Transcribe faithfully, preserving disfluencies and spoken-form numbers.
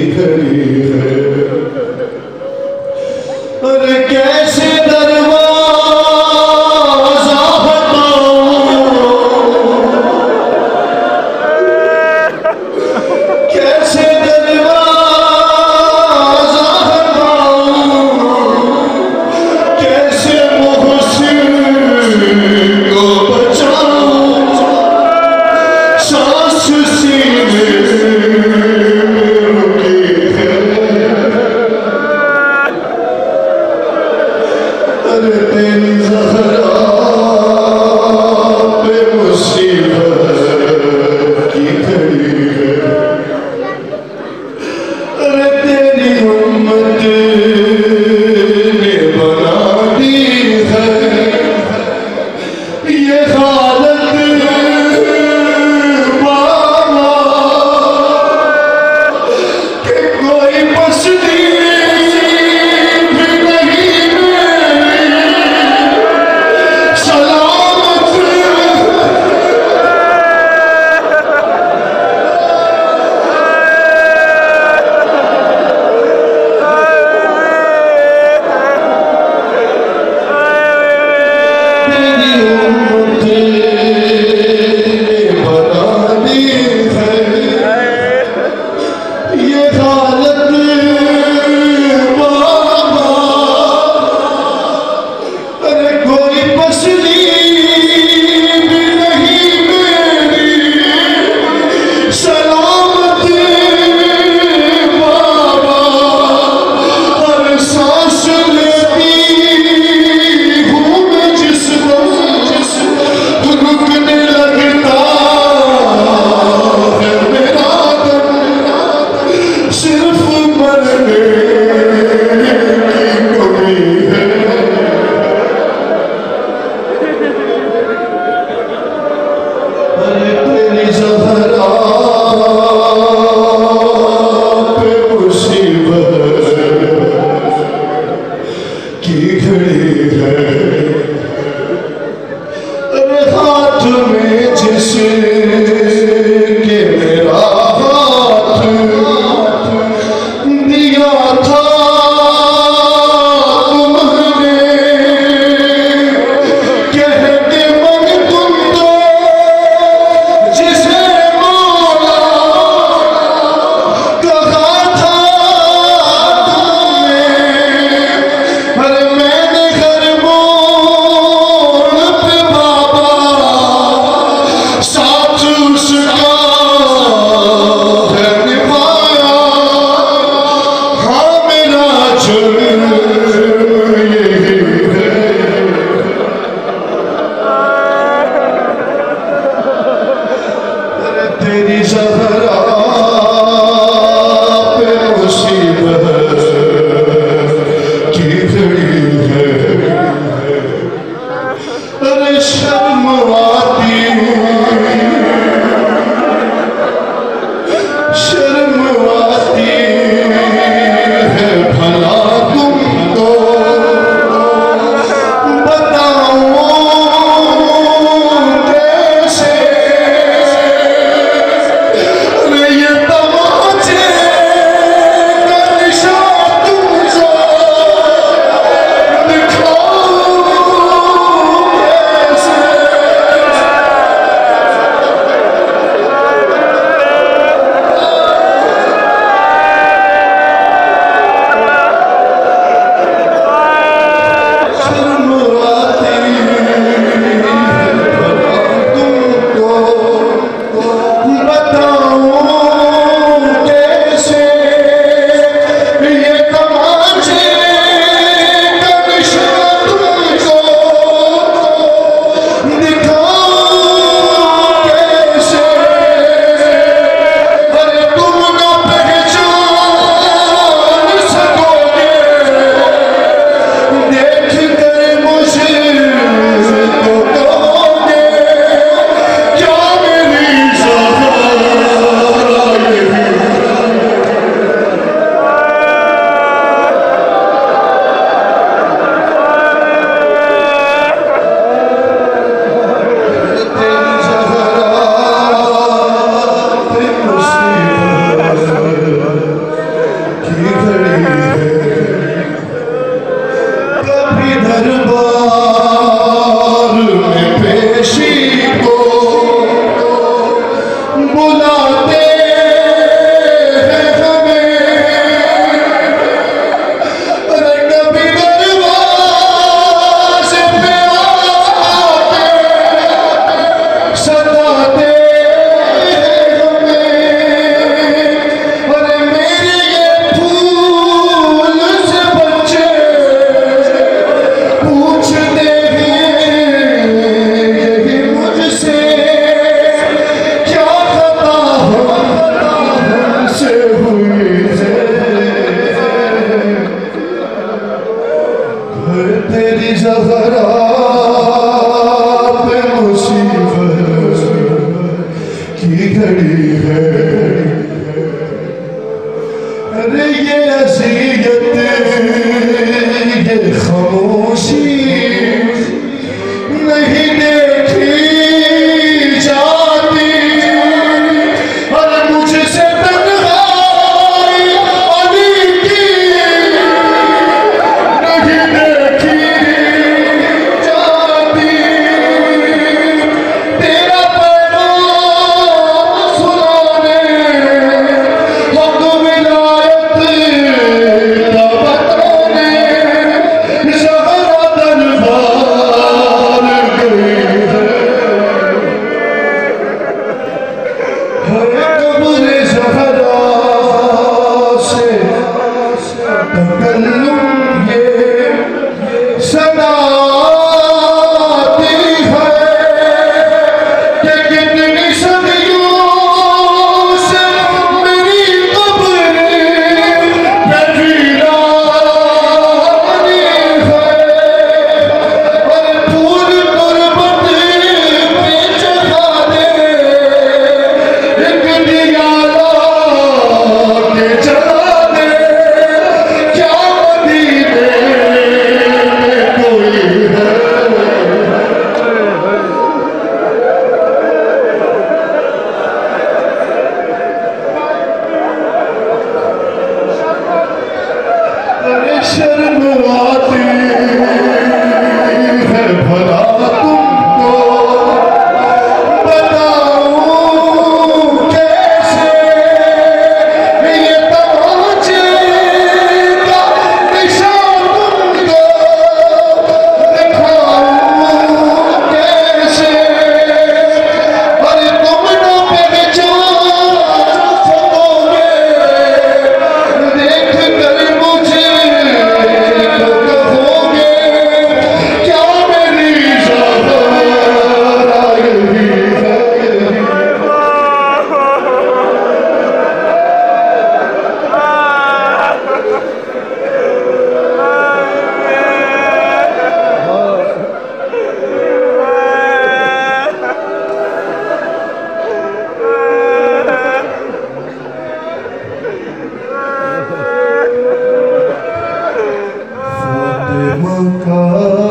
खड़ी है। अरे कैसे दरवाजा बताऊं, कैसे दरवाजा बताऊं, कैसे मोहसिन को बचाऊं, सांस सीने में रुकी है। तेरी ज़हरा पे मुसीबत की घड़ी है। अरे ये अज़ियत ये खामोशी नहीं देखी जाती। और मुझसे तन्हाई अली की नहीं देखी जाती। तेरा पैगाम सुनाने हक़ विलायत का बताने ज़हरा दरबार गई है। हर कब्र ज़हरा से तकल्लुम ये सदा आती है कि कितनी सदियों से मेरी कब्र पे वीरानी है। और फूल तुरबत पे चढ़ा दे एक दिया ला के जला दे। क्या मदीने में कोई है? अरे शर्म आती है भला तुमको बताऊं कैसे? ये तमाचे का निशान तुमको दिखाऊं कैसे? और तुम न पहचान सकोगे देख कर मुझे तो कहोगे क्या मेरी ज़हरा यही है? फातिमा का